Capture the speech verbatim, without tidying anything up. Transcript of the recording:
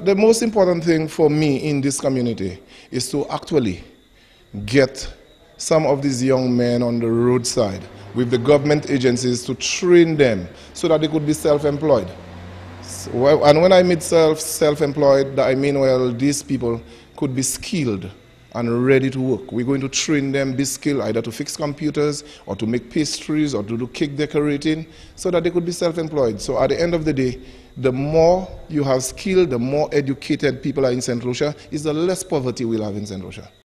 The most important thing for me in this community is to actually get some of these young men on the roadside with the government agencies to train them so that they could be self-employed. So, and when I mean self, self-employed, I mean, well, these people could be skilled and ready to work. We're going to train them, be skilled either to fix computers or to make pastries or to do cake decorating so that they could be self-employed. So at the end of the day, the more you have skill, the more educated people are in Saint Lucia, is the less poverty we'll have in Saint Lucia.